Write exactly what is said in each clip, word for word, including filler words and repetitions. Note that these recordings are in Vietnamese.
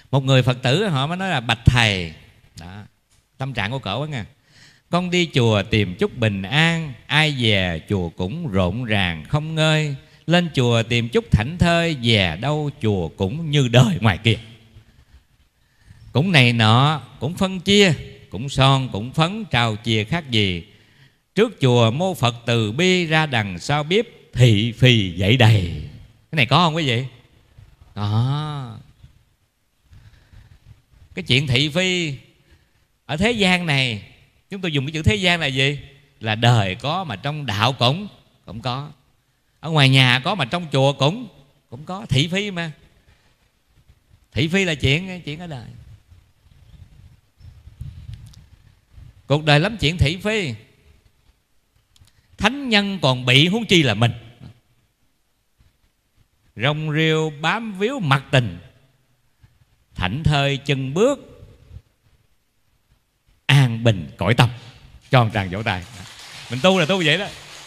Một người Phật tử họ mới nói là: bạch thầy, đó, tâm trạng của cậu á nha, con đi chùa tìm chút bình an, ai về chùa cũng rộn ràng không ngơi. Lên chùa tìm chút thảnh thơi, về đâu chùa cũng như đời ngoài kia. Cũng này nọ, cũng phân chia, cũng son, cũng phấn, trao chia khác gì. Trước chùa mô Phật từ bi, ra đằng sau bếp thị phi dậy đầy. Cái này có không quý vị? Có. Cái chuyện thị phi ở thế gian này, chúng tôi dùng cái chữ thế gian là gì? Là đời có mà trong đạo cũng cũng có. Ở ngoài nhà có mà trong chùa cũng cũng có. Thị phi mà. Thị phi là chuyện chuyện ở đời. Cuộc đời lắm chuyện thị phi. Thánh nhân còn bị, huống chi là mình. Rong rêu bám víu mặt tình, thảnh thơi chân bước, an bình cõi tâm. Cho một tràng vỗ tay. Mình tu là tu vậy đó.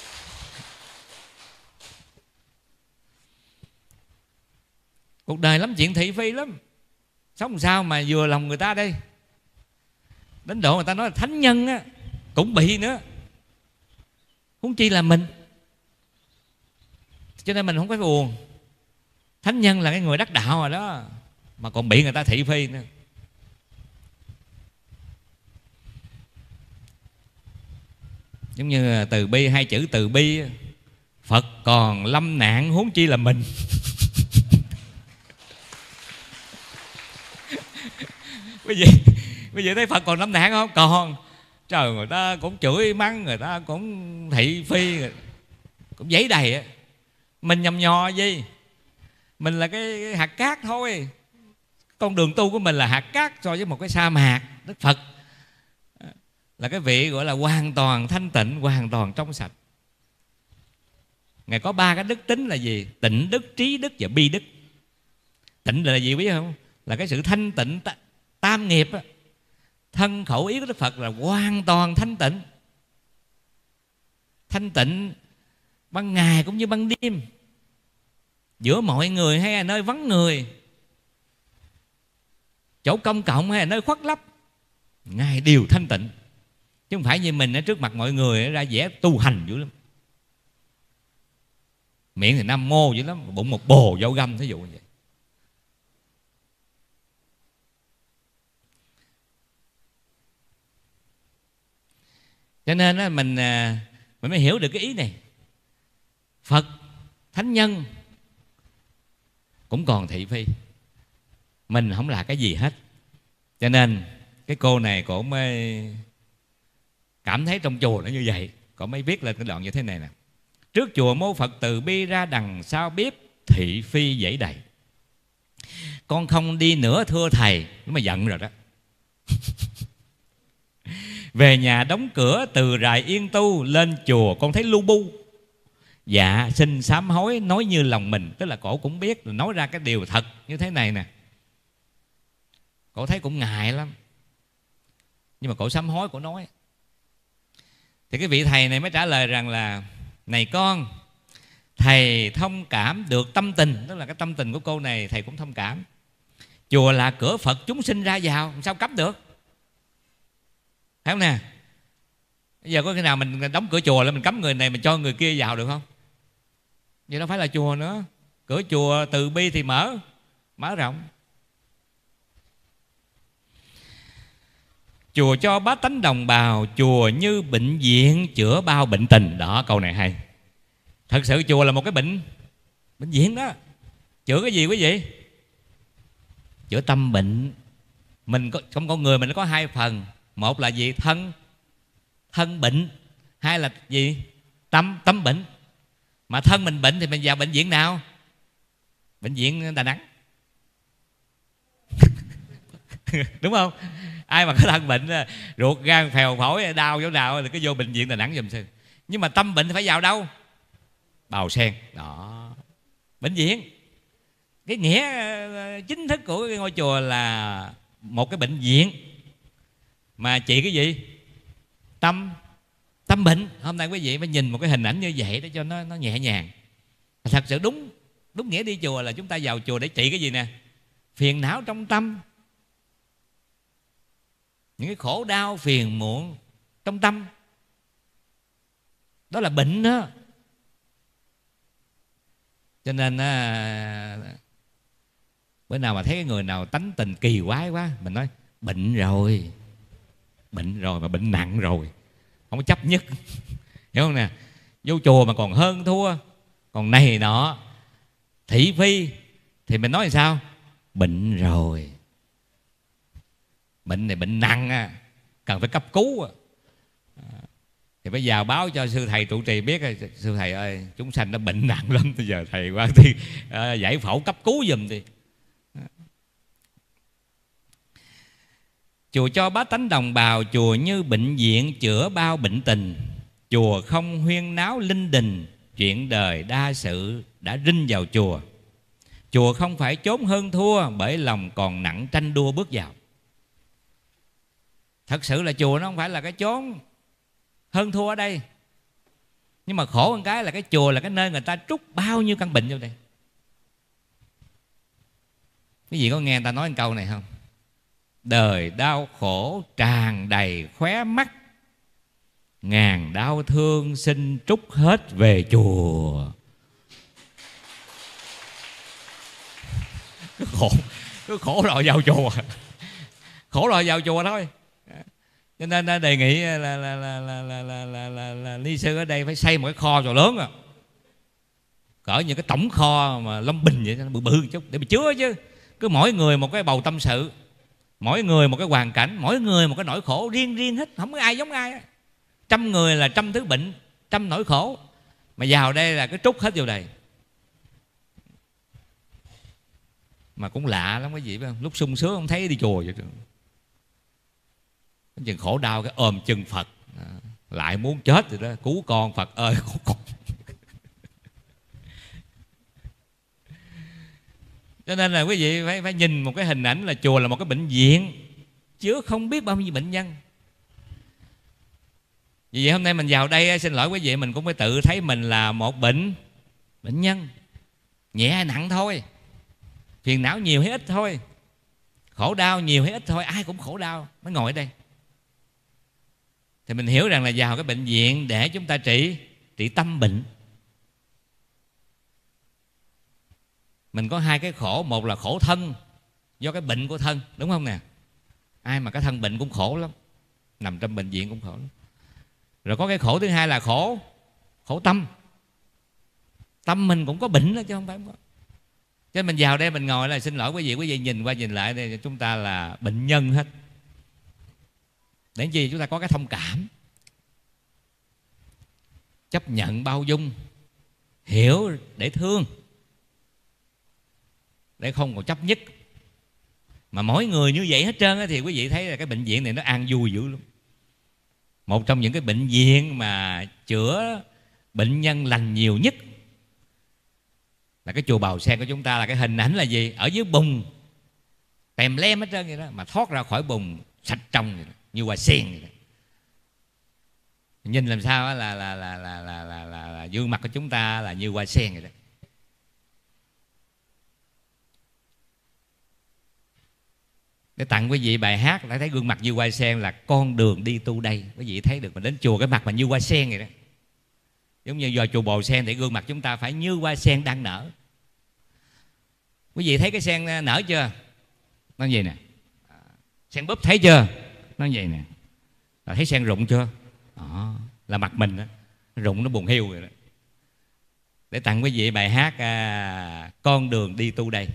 Cuộc đời lắm chuyện thị phi lắm. Sống sao mà vừa lòng người ta đây. Đến độ người ta nói là thánh nhân á, cũng bị nữa, huống chi là mình. Cho nên mình không phải buồn. Thánh nhân là cái người đắc đạo rồi đó, mà còn bị người ta thị phi nữa. Giống như từ bi, hai chữ từ bi, Phật còn lâm nạn, huống chi là mình. Quý vị, quý vị thấy Phật còn lâm nạn không? Còn. Trời, người ta cũng chửi mắng, người ta cũng thị phi, cũng giấy đầy á. Mình nhầm nhò gì? Mình là cái, cái hạt cát thôi. Con đường tu của mình là hạt cát so với một cái sa mạc. Đức Phật là cái vị gọi là hoàn toàn thanh tịnh, hoàn toàn trong sạch. Ngài có ba cái đức tính là gì? Tịnh đức, trí đức và bi đức. Tịnh là gì biết không? Là cái sự thanh tịnh tam nghiệp á. Thân khẩu ý của Đức Phật là hoàn toàn thanh tịnh. Thanh tịnh ban ngày cũng như ban đêm, giữa mọi người hay là nơi vắng người, chỗ công cộng hay là nơi khuất lấp, Ngài đều thanh tịnh. Chứ không phải như mình ở trước mặt mọi người ra vẻ tu hành dữ lắm. Miệng thì nam mô dữ lắm, bụng một bồ dâu găm, thí dụ như vậy. Cho nên á, mình mình mới hiểu được cái ý này. Phật, thánh nhân cũng còn thị phi. Mình không là cái gì hết. Cho nên cái cô này cổ mới cảm thấy trong chùa nó như vậy. Cổ mới viết lên cái đoạn như thế này nè: trước chùa mô Phật từ bi, ra đằng sau bếp thị phi dãy đầy. Con không đi nữa thưa thầy. Nó mà giận rồi đó. Về nhà đóng cửa từ rài yên tu, lên chùa con thấy lu bu. Dạ xin sám hối nói như lòng mình. Tức là cổ cũng biết là nói ra cái điều thật như thế này nè. Cổ thấy cũng ngại lắm, nhưng mà cổ sám hối, cổ nói. Thì cái vị thầy này mới trả lời rằng là: này con, thầy thông cảm được tâm tình. Tức là cái tâm tình của cô này thầy cũng thông cảm. Chùa là cửa Phật chúng sinh ra vào, sao cấm được? Thấy không nè? Bây giờ có khi nào mình đóng cửa chùa là mình cấm người này, mình cho người kia vào được không? Vậy đâu phải là chùa nữa. Cửa chùa từ bi thì mở, mở rộng. Chùa cho bá tánh đồng bào, chùa như bệnh viện chữa bao bệnh tình. Đó, câu này hay. Thật sự chùa là một cái bệnh bệnh viện đó. Chữa cái gì quý vị? Chữa tâm bệnh. Mình có, trong con người mình nó có hai phần. Một là gì? Thân thân bệnh. Hai là gì? Tâm tâm bệnh. Mà thân mình bệnh thì mình vào bệnh viện nào? Bệnh viện Đà Nẵng. Đúng không? Ai mà có thân bệnh, ruột gan phèo phổi đau chỗ nào thì cứ vô bệnh viện Đà Nẵng giùm sư. Nhưng mà tâm bệnh thì phải vào đâu? Bào Sen. Đó, bệnh viện. Cái nghĩa chính thức của cái ngôi chùa là một cái bệnh viện mà trị cái gì? Tâm tâm bệnh. Hôm nay quý vị phải nhìn một cái hình ảnh như vậy để cho nó nó nhẹ nhàng. Thật sự đúng đúng nghĩa đi chùa là chúng ta vào chùa để trị cái gì nè? Phiền não trong tâm, những cái khổ đau phiền muộn trong tâm, đó là bệnh đó. Cho nên á, bữa nào mà thấy cái người nào tánh tình kỳ quái quá, mình nói bệnh rồi, bệnh rồi, mà bệnh nặng rồi, không có chấp nhất. Hiểu không nè? Vô chùa mà còn hơn thua, còn này nọ thị phi, thì mình nói làm sao? Bệnh rồi, bệnh này bệnh nặng á, cần phải cấp cứu. Thì phải vào báo cho sư thầy trụ trì biết. Sư thầy ơi, chúng sanh nó bệnh nặng lắm, bây giờ thầy qua thì à, giải phẫu cấp cứu giùm đi. Chùa cho bá tánh đồng bào, chùa như bệnh viện chữa bao bệnh tình. Chùa không huyên náo linh đình, chuyện đời đa sự đã rinh vào chùa. Chùa không phải chốn hơn thua, bởi lòng còn nặng tranh đua bước vào. Thật sự là chùa nó không phải là cái chốn hơn thua ở đây. Nhưng mà khổ một cái là cái chùa là cái nơi người ta trút bao nhiêu căn bệnh vô đây. Cái gì có nghe người ta nói một câu này không? Đời đau khổ tràn đầy khóe mắt, ngàn đau thương xin trút hết về chùa. Cứ khổ, cứ khổ rồi vào chùa, khổ rồi vào chùa thôi. Cho nên đề nghị là là là là là là, là, là, là, là ni sư ở đây phải xây một cái kho trò lớn à, cỡ như cái tổng kho mà Long Bình vậy, nó bự bự chút để mà chứa chứ. Cứ mỗi người một cái bầu tâm sự, mỗi người một cái hoàn cảnh, mỗi người một cái nỗi khổ riêng riêng hết, không có ai giống ai. Trăm người là trăm thứ bệnh, trăm nỗi khổ, mà vào đây là cái trút hết vô đây. Mà cũng lạ lắm cái gì phải không? Lúc sung sướng không thấy đi chùa vậy. Cái chừng khổ đau cái ôm chân Phật, lại muốn chết rồi đó, cứu con Phật ơi, cứu con. Cho nên là quý vị phải, phải nhìn một cái hình ảnh là chùa là một cái bệnh viện chứa không biết bao nhiêu bệnh nhân. Vì vậy hôm nay mình vào đây, xin lỗi quý vị, mình cũng phải tự thấy mình là một bệnh bệnh nhân, nhẹ hay nặng thôi, phiền não nhiều hay ít thôi, khổ đau nhiều hay ít thôi, ai cũng khổ đau mới ngồi ở đây. Thì mình hiểu rằng là vào cái bệnh viện để chúng ta trị trị tâm bệnh. Mình có hai cái khổ, một là khổ thân do cái bệnh của thân, đúng không nè? Ai mà cái thân bệnh cũng khổ lắm, nằm trong bệnh viện cũng khổ lắm. Rồi có cái khổ thứ hai là khổ khổ tâm. Tâm mình cũng có bệnh đó chứ không phải không có. Cho nên mình vào đây mình ngồi là xin lỗi quý vị, quý vị nhìn qua nhìn lại đây, chúng ta là bệnh nhân hết. Để gì? Chúng ta có cái thông cảm, chấp nhận, bao dung, hiểu để thương, để không còn chấp nhất. Mà mỗi người như vậy hết trơn á, thì quý vị thấy là cái bệnh viện này nó an vui dữ lắm. Một trong những cái bệnh viện mà chữa bệnh nhân lành nhiều nhất là cái chùa Bào Sen của chúng ta. Là cái hình ảnh là gì? Ở dưới bùn tèm lem hết trơn vậy đó, mà thoát ra khỏi bùn sạch trong vậy đó, như hoa sen vậy đó. Nhìn làm sao là là là là là là, là, là, là gương mặt của chúng ta là như hoa sen vậy đó. Để tặng quý vị bài hát đã thấy gương mặt như hoa sen là Con đường đi tu đây. Quý vị thấy được, mình đến chùa cái mặt mà như hoa sen vậy đó. Giống như vào chùa Bồ Sen thì gương mặt chúng ta phải như hoa sen đang nở. Quý vị thấy cái sen nở chưa? Nó vậy nè. Sen búp thấy chưa? Nó vậy nè. Rồi thấy sen rụng chưa? Đó, là mặt mình đó. Rụng nó buồn hiu rồi đó. Để tặng quý vị bài hát à, Con đường đi tu đây.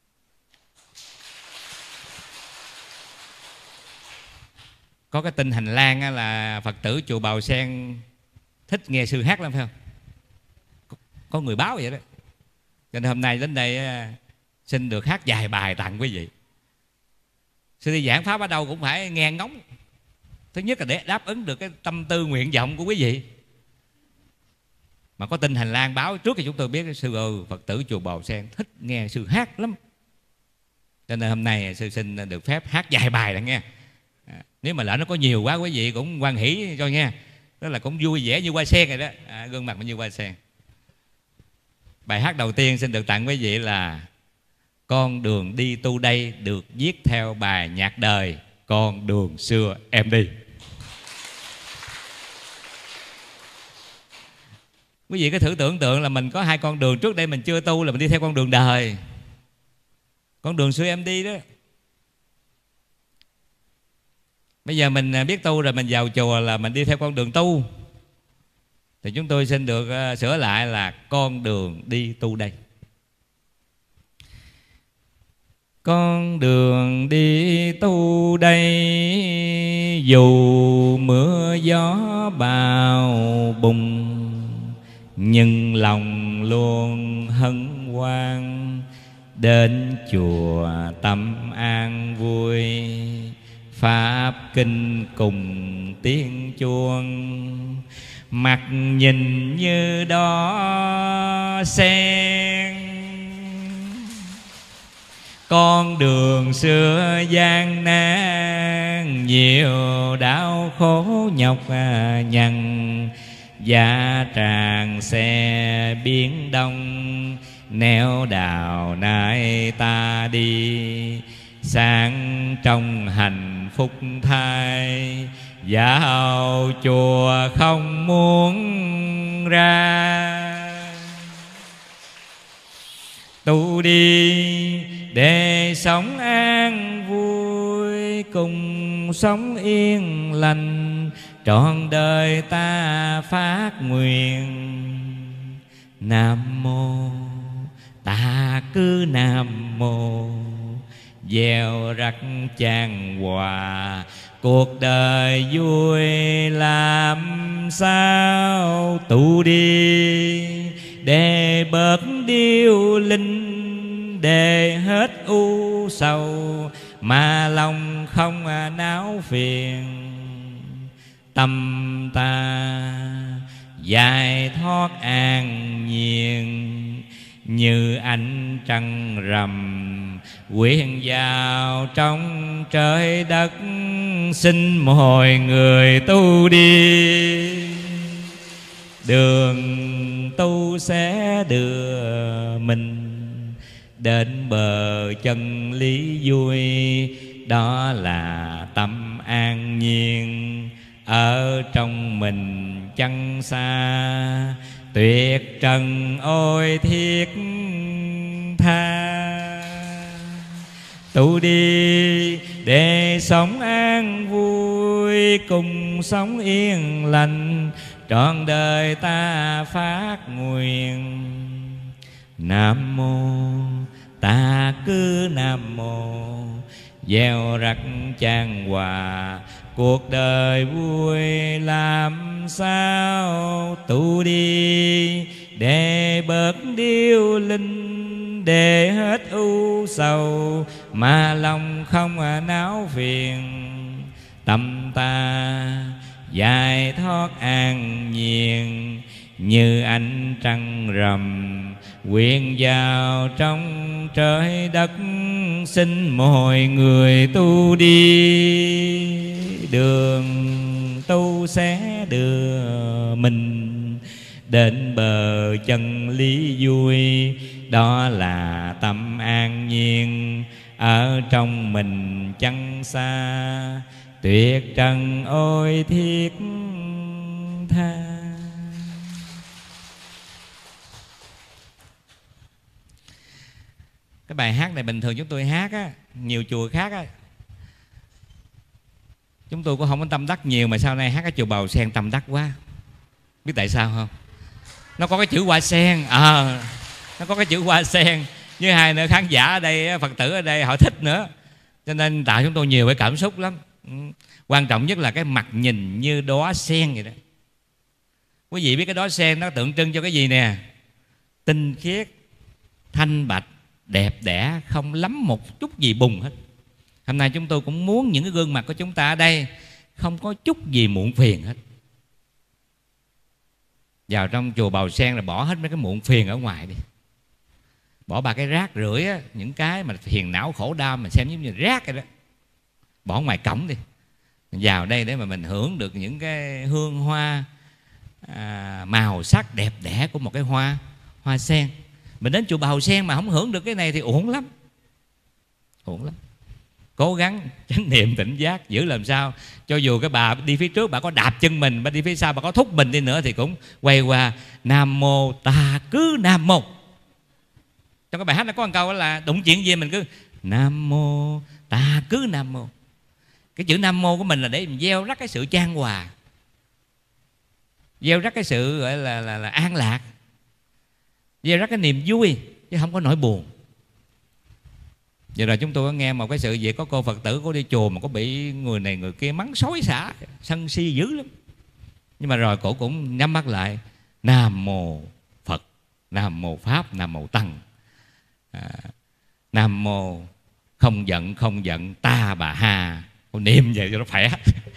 Có cái tin hành lang là Phật tử chùa Bào Sen thích nghe sư hát lắm phải không? Có người báo vậy đó. Cho nên hôm nay đến đây xin được hát vài bài tặng quý vị. Sư đi giảng pháp ở đâu cũng phải nghe ngóng. Thứ nhất là để đáp ứng được cái tâm tư nguyện vọng của quý vị. Mà có tin hành lang báo trước thì chúng tôi biết sư ơi, Phật tử chùa Bào Sen thích nghe sư hát lắm. Cho nên hôm nay sư xin được phép hát vài bài đã nghe. À, nếu mà lỡ nó có nhiều quá quý vị cũng hoan hỷ cho nghe. Đó là cũng vui vẻ như hoa sen rồi đó, à, gương mặt như hoa sen. Bài hát đầu tiên xin được tặng quý vị là Con đường đi tu đây, được viết theo bài nhạc đời con đường xưa em đi. Quý vị cứ thử tưởng tượng là mình có hai con đường. Trước đây mình chưa tu là mình đi theo con đường đời, con đường xưa em đi đó. Bây giờ mình biết tu rồi, mình vào chùa là mình đi theo con đường tu. Thì chúng tôi xin được uh, sửa lại là con đường đi tu đây. Con đường đi tu đây, dù mưa gió bão bùng, nhưng lòng luôn hân hoan. Đến chùa tâm an vui, pháp kinh cùng tiếng chuông. Mặt nhìn như đó sen, con đường xưa gian nan, nhiều đau khổ nhọc nhằn. Giá tràn xe biển đông, nẻo đào nay ta đi. Sáng trong hạnh phúc thay, vào chùa không muốn ra. Tu đi để sống an vui, cùng sống yên lành, trọn đời ta phát nguyện. Nam mô ta cứ nam mô, gieo rắc chan hòa, cuộc đời vui làm sao. Tu đi để bớt điêu linh, để hết u sầu, mà lòng không não phiền. Tâm ta giải thoát an nhiên, như ánh trăng rằm quyện vào trong trời đất. Xin mọi người tu đi, đường tu sẽ đưa mình đến bờ chân lý vui. Đó là tâm an nhiên ở trong mình chẳng xa. Tuyệt trần ôi thiết tha, tu đi để sống an vui, cùng sống yên lành, trọn đời ta phát nguyện. Nam mô ta cứ nam mô, gieo rắc chan hòa, cuộc đời vui làm sao. Tu đi để bớt điêu linh, để hết u sầu, mà lòng không não phiền. Tâm ta giải thoát an nhiên, như ánh trăng rằm quyện vào trong trời đất. Xin mọi người tu đi, đường tu sẽ đưa mình đến bờ chân lý vui. Đó là tâm an nhiên ở trong mình chẳng xa. Tuyệt trần ôi thiết tha. Cái bài hát này bình thường chúng tôi hát á, nhiều chùa khác á, chúng tôi cũng không có tâm đắc nhiều, mà sau này hát cái chùa Bầu Sen tâm đắc quá. Biết tại sao không? Nó có cái chữ hoa sen, à, nó có cái chữ hoa sen, với hai nữa khán giả ở đây, Phật tử ở đây họ thích nữa, cho nên tạo chúng tôi nhiều cái cảm xúc lắm. Ừ. Quan trọng nhất là cái mặt nhìn như đóa sen vậy đó. Quý vị biết cái đóa sen nó tượng trưng cho cái gì nè? Tinh khiết, thanh bạch, đẹp đẽ, không lắm một chút gì bùng hết. Hôm nay chúng tôi cũng muốn những cái gương mặt của chúng ta ở đây không có chút gì muộn phiền hết. Vào trong chùa Bầu Sen là bỏ hết mấy cái muộn phiền ở ngoài đi. Bỏ ba cái rác rưởi á, những cái mà phiền não khổ đau mình xem giống như rác vậy đó, bỏ ngoài cổng đi. Mình vào đây để mà mình hưởng được những cái hương hoa à, màu sắc đẹp đẽ của một cái hoa hoa sen. Mình đến chùa Bầu Sen mà không hưởng được cái này thì uổng lắm, uổng lắm. cố gắng chánh niệm tỉnh giác, giữ làm sao cho dù cái bà đi phía trước bà có đạp chân mình, bà đi phía sau bà có thúc mình đi nữa thì cũng quay qua Nam Mô Ta Cứ Nam Mô. Trong cái bài hát nó có một câu là đụng chuyện gì mình cứ Nam Mô Ta Cứ Nam Mô. Cái chữ Nam Mô của mình là để mình gieo rắc cái sự chan hòa, gieo rắc cái sự gọi là, là, là an lạc, gieo rắc cái niềm vui chứ không có nỗi buồn. Giờ rồi chúng tôi có nghe một cái sự việc, có cô Phật tử cô đi chùa mà có bị người này người kia mắng xối xả, sân si dữ lắm. Nhưng mà rồi cổ cũng nhắm mắt lại, Nam Mô Phật, Nam Mô Pháp, Nam Mô Tăng, à, Nam Mô không giận không giận ta bà ha. Cô niệm vậy cho nó khỏe.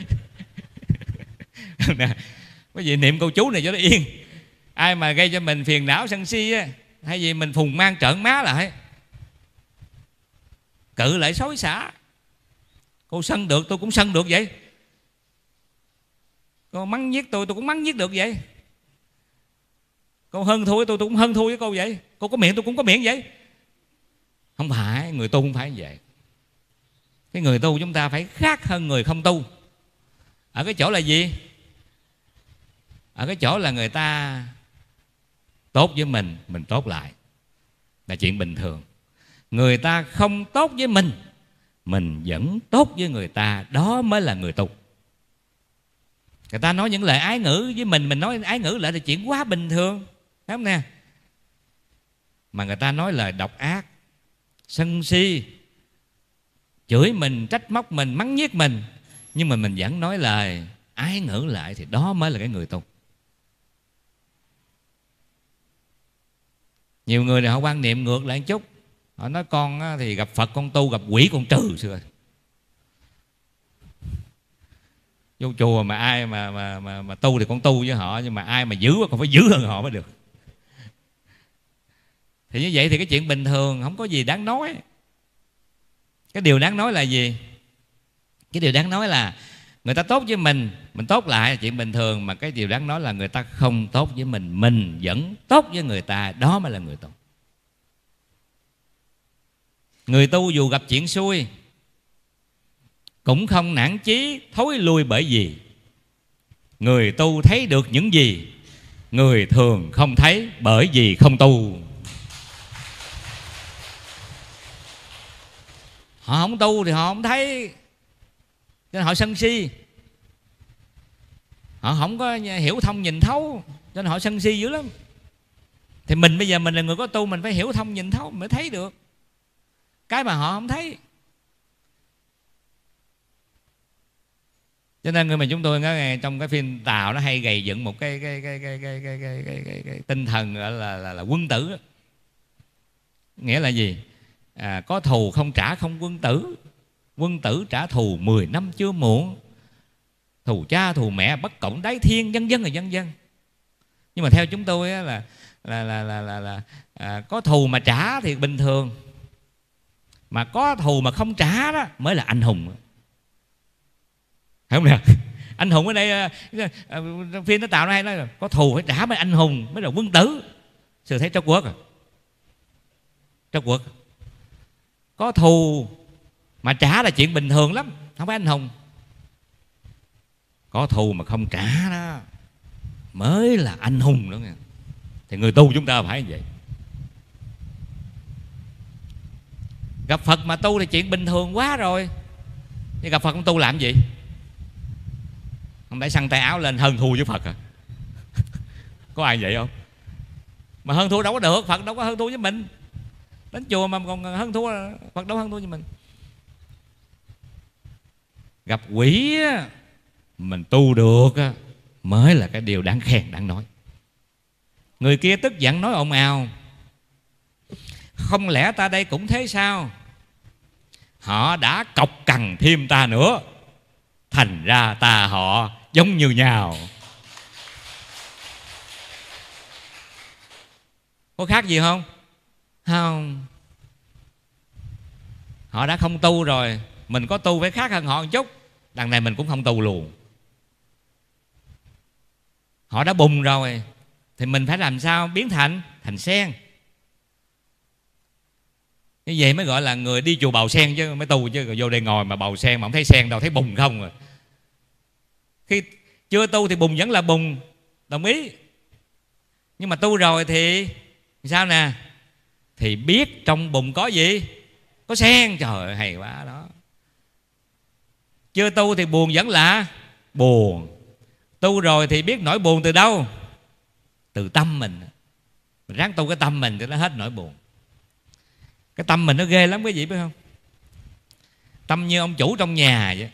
Cái gì niệm câu chú này cho nó yên. Ai mà gây cho mình phiền não sân si á, hay gì mình phùng mang trợn má lại, cự lại xối xả. Cô sân được tôi cũng sân được vậy, cô mắng giết tôi tôi cũng mắng giết được vậy, cô hơn thua với tôi tôi cũng hơn thua với cô vậy, cô có miệng tôi cũng có miệng vậy. Không phải, người tu không phải như vậy. Cái người tu chúng ta phải khác hơn người không tu. Ở cái chỗ là gì? Ở cái chỗ là người ta tốt với mình, mình tốt lại, là chuyện bình thường. Người ta không tốt với mình, mình vẫn tốt với người ta, đó mới là người tu. Người ta nói những lời ái ngữ với mình, mình nói ái ngữ lại là chuyện quá bình thường, phải không nè? Mà người ta nói lời độc ác, sân si, chửi mình, trách móc mình, mắng nhiếc mình, nhưng mà mình vẫn nói lời ái ngữ lại, thì đó mới là cái người tu. Nhiều người này họ quan niệm ngược lại một chút. Họ nói con thì gặp Phật con tu, gặp quỷ con trừ xưa. Vô chùa mà ai mà, mà, mà, mà tu thì con tu với họ, nhưng mà ai mà giữ còn phải giữ hơn họ mới được. Thì như vậy thì cái chuyện bình thường, không có gì đáng nói. Cái điều đáng nói là gì? Cái điều đáng nói là người ta tốt với mình, mình tốt lại là chuyện bình thường. Mà cái điều đáng nói là người ta không tốt với mình, mình vẫn tốt với người ta, đó mới là người tu. Người tu dù gặp chuyện xui cũng không nản chí thối lui, bởi vì người tu thấy được những gì người thường không thấy, bởi vì không tu. Họ không tu thì họ không thấy, cho nên họ sân si. Họ không có hiểu thông nhìn thấu, cho nên họ sân si dữ lắm. Thì mình bây giờ mình là người có tu, mình phải hiểu thông nhìn thấu mới thấy được cái mà họ không thấy. Cho nên người mà chúng tôi nghe trong cái phim Tàu nó hay gầy dựng một cái cái cái cái cái cái cái, cái, cái, cái tinh thần gọi là, là là quân tử. Nghĩa là gì? À, có thù không trả không quân tử. Quân tử trả thù mười năm chưa muộn. Thù cha thù mẹ bất cộng đáy thiên, vân vân là vân vân. Nhưng mà theo chúng tôi á, là là là là là, là à, có thù mà trả thì bình thường, mà có thù mà không trả đó mới là anh hùng. Phải không nè? Anh hùng ở đây phim nó tạo ra hay nói là có thù phải trả mới anh hùng, mới là quân tử. Sự thấy Tróc Quốc à? Tróc Quốc có thù mà trả là chuyện bình thường lắm, không phải anh hùng. Có thù mà không trả đó mới là anh hùng đó nghe. Thì người tu chúng ta phải như vậy. Gặp Phật mà tu thì chuyện bình thường quá rồi. Nhưng gặp Phật không tu làm gì? Không phải xăng tay áo lên hơn thua với Phật à? Có ai vậy không? Mà hơn thua đâu có được, Phật đâu có hơn thua với mình. Đến chùa mà còn hơn thua, Phật đâu hơn thua với mình. Gặp quỷ mình tu được mới là cái điều đáng khen, đáng nói. Người kia tức giận nói ồn ào, không lẽ ta đây cũng thế sao? Họ đã cọc cằn thêm ta nữa, thành ra ta họ giống như nhau. Có khác gì không? Không. Họ đã không tu rồi, mình có tu phải khác hơn họ một chút. Đằng này mình cũng không tu luôn. Họ đã bùng rồi thì mình phải làm sao biến thành thành sen. Như vậy mới gọi là người đi chùa bào sen chứ, mới tu chứ. Rồi vô đây ngồi mà bào sen mà không thấy sen đâu, thấy bùn không rồi. Khi chưa tu thì bùn vẫn là bùn, đồng ý. Nhưng mà tu rồi thì sao nè? Thì biết trong bùn có gì? Có sen. Trời ơi, hay quá đó. Chưa tu thì buồn vẫn là buồn. Tu rồi thì biết nỗi buồn từ đâu? Từ tâm mình. Mình ráng tu cái tâm mình thì nó hết nỗi buồn. Cái tâm mình nó ghê lắm quý vị biết không? Tâm như ông chủ trong nhà vậy.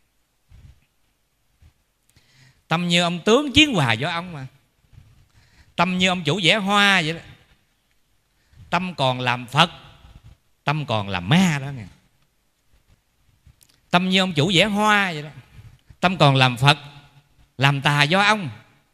Tâm như ông tướng chiến hòa võ ông mà. Tâm như ông chủ vẽ hoa vậy đó. Tâm còn làm Phật, tâm còn làm ma đó nghe. Tâm như ông chủ vẽ hoa vậy đó. Tâm còn làm Phật, làm tà do ông.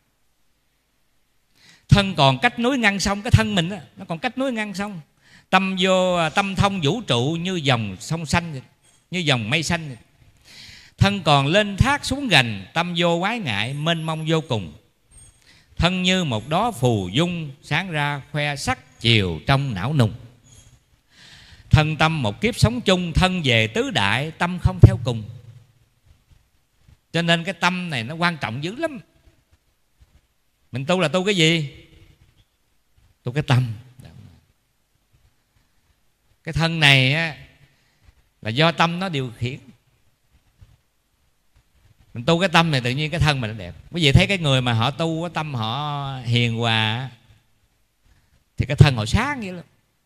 Thân còn cách núi ngăn sông. Cái thân mình đó, nó còn cách núi ngăn sông. Tâm vô tâm thông vũ trụ như dòng sông xanh vậy, như dòng mây xanh vậy. Thân còn lên thác xuống gành. Tâm vô quái ngại mênh mông vô cùng. Thân như một đóa phù dung sáng ra khoe sắc chiều trong não nùng. Thân tâm một kiếp sống chung. Thân về tứ đại tâm không theo cùng. Cho nên cái tâm này nó quan trọng dữ lắm. Mình tu là tu cái gì? Tu cái tâm. Cái thân này á, là do tâm nó điều khiển. Mình tu cái tâm này tự nhiên cái thân mình nó đẹp. Quý vị thấy cái người mà họ tu cái tâm họ hiền hòa thì cái thân họ sáng vậy lắm.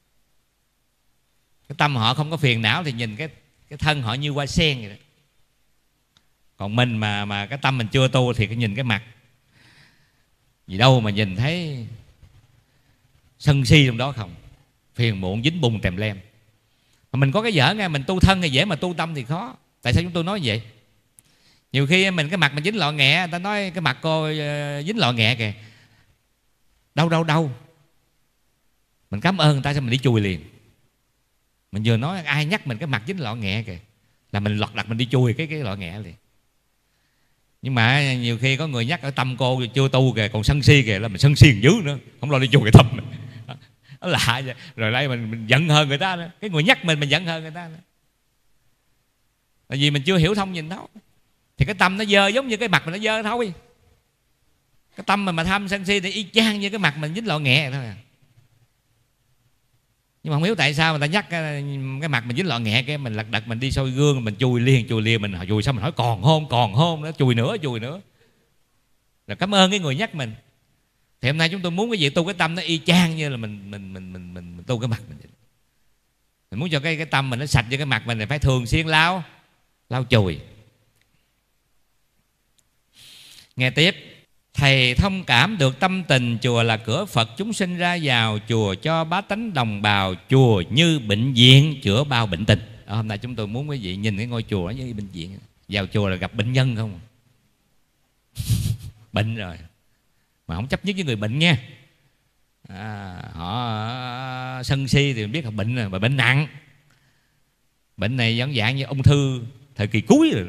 Cái tâm họ không có phiền não thì nhìn cái cái thân họ như hoa sen vậy đó. Còn mình mà mà cái tâm mình chưa tu thì cái nhìn cái mặt gì đâu mà nhìn thấy sân si trong đó không, phiền muộn dính bùn tèm lem. Mà mình có cái dở nghe, mình tu thân thì dễ mà tu tâm thì khó. Tại sao chúng tôi nói vậy? Nhiều khi mình cái mặt mình dính lọ nghẹ, người ta nói cái mặt cô dính lọ nghẹ kìa. Đâu đâu đâu. Mình cảm ơn người ta sao mình đi chui liền. Mình vừa nói ai nhắc mình cái mặt dính lọ nghẹ kìa là mình lọt đặt mình đi chui cái cái lọ nghẹ liền. Nhưng mà nhiều khi có người nhắc ở tâm cô chưa tu kìa, còn sân si kìa, là mình sân si dữ nữa, không lo đi chui cái tâm mình. Nó lạ vậy. Rồi đây mình, mình giận hơn người ta nữa. Cái người nhắc mình mình giận hơn người ta nữa. Tại vì mình chưa hiểu thông nhìn thấu. Thì cái tâm nó dơ giống như cái mặt mình nó dơ thôi. Cái tâm mình mà tham sân si thì y chang như cái mặt mình dính lọ nghẹ thôi à. Nhưng mà không hiểu tại sao người ta nhắc cái, cái mặt mình dính lọ nghẹ, cái mình lật đật mình đi soi gương, mình chui liền chui liền, mình chui xong mình hỏi còn hôn còn hôn nữa, chui nữa chui nữa. Rồi cảm ơn cái người nhắc mình. Thì hôm nay chúng tôi muốn cái gì tu cái tâm nó y chang như là mình mình mình mình mình, mình tu cái mặt mình. Mình muốn cho cái cái tâm mình nó sạch như cái mặt mình thì phải thường xuyên lau lau chùi. Nghe tiếp. Thầy thông cảm được tâm tình chùa là cửa Phật chúng sinh ra vào, chùa cho bá tánh đồng bào, chùa như bệnh viện chữa bao bệnh tình. Đó, hôm nay chúng tôi muốn quý vị nhìn cái ngôi chùa như bệnh viện. Vào chùa là gặp bệnh nhân không? Bệnh rồi mà không chấp nhất với người bệnh nha. À, họ sân si thì mình biết là bệnh rồi, mà bệnh nặng. Bệnh này giống dạng như ung thư thời kỳ cuối rồi.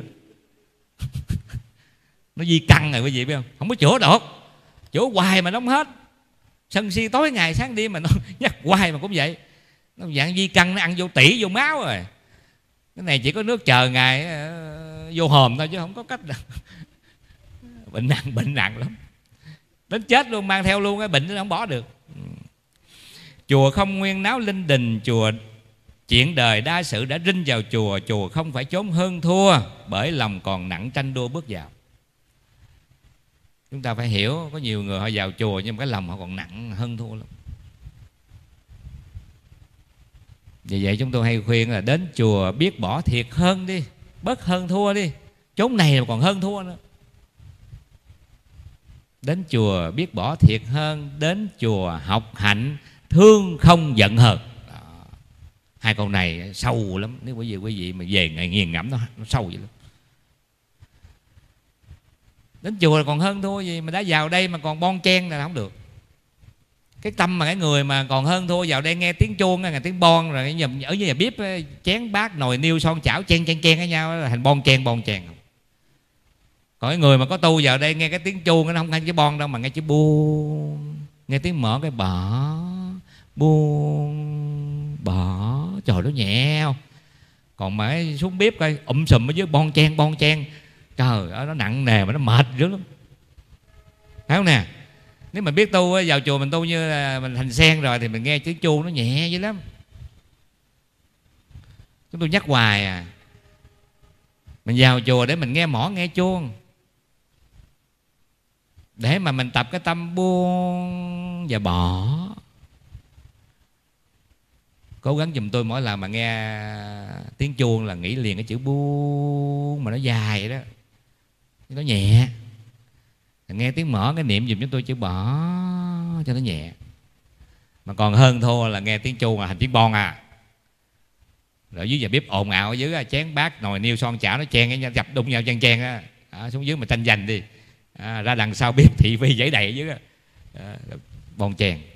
Nó di căn rồi quý vị biết không? Không có chữa được. Chữa hoài mà nó không hết. Sân si tối ngày sáng đêm mà nó nhắc hoài mà cũng vậy. Nó dạng di căn, nó ăn vô tủy vô máu rồi. Cái này chỉ có nước chờ ngày uh, vô hòm thôi chứ không có cách đâu. Bệnh nặng, bệnh nặng lắm. Đến chết luôn, mang theo luôn cái bệnh nó không bỏ được. Chùa không nguyên náo linh đình, chùa chuyện đời đa sự đã rinh vào chùa. Chùa không phải chốn hơn thua, bởi lòng còn nặng tranh đua bước vào. Chúng ta phải hiểu, có nhiều người họ vào chùa nhưng mà cái lòng họ còn nặng hơn thua lắm. Vì vậy chúng tôi hay khuyên là đến chùa biết bỏ thiệt hơn đi, bớt hơn thua đi. Chốn này mà còn hơn thua nữa. Đến chùa biết bỏ thiệt hơn, đến chùa học hạnh, thương không giận hờn. Đó. Hai câu này sâu lắm. Nếu quý vị quý vị mà về ngày nghiền ngẫm nó, nó sâu vậy lắm. Đến chùa là còn hơn thua gì, mà đã vào đây mà còn bon chen là không được. Cái tâm mà cái người mà còn hơn thua vào đây nghe tiếng chuông, nghe tiếng bon, rồi ở như nhà bếp chén bát nồi niêu son chảo chen chen chen với nhau là thành bon chen bon chen. Còn cái người mà có tu vào đây nghe cái tiếng chuông nó không nghe chữ bon đâu, mà nghe chữ buông, nghe tiếng mở cái bỏ buông bỏ trời nó nhẹ không. Còn mà xuống bếp coi ụm sùm ở dưới bon chen bon chen, trời ơi nó nặng nề mà nó mệt dữ lắm, phải không nè? Nếu mà biết tu vào chùa mình tu như là mình thành sen rồi thì mình nghe tiếng chuông nó nhẹ dữ lắm. Chúng tôi nhắc hoài à, mình vào chùa để mình nghe mõ nghe chuông, để mà mình tập cái tâm buông và bỏ. Cố gắng giùm tôi mỗi lần mà nghe tiếng chuông là nghĩ liền cái chữ buông, mà nó dài đó, nó nhẹ. Nghe tiếng mõ cái niệm giùm chúng tôi chữ bỏ cho nó nhẹ. Mà còn hơn thua là nghe tiếng chuông là thành tiếng bon à. Rồi dưới nhà bếp ồn ào ở dưới, chén bát nồi niêu son chảo nó chen cái dập đụng nhau chen chen á, à, xuống dưới mà tranh giành đi, à, ra đằng sau bếp thị phi giấy đầy ở dưới á, à, bon chen.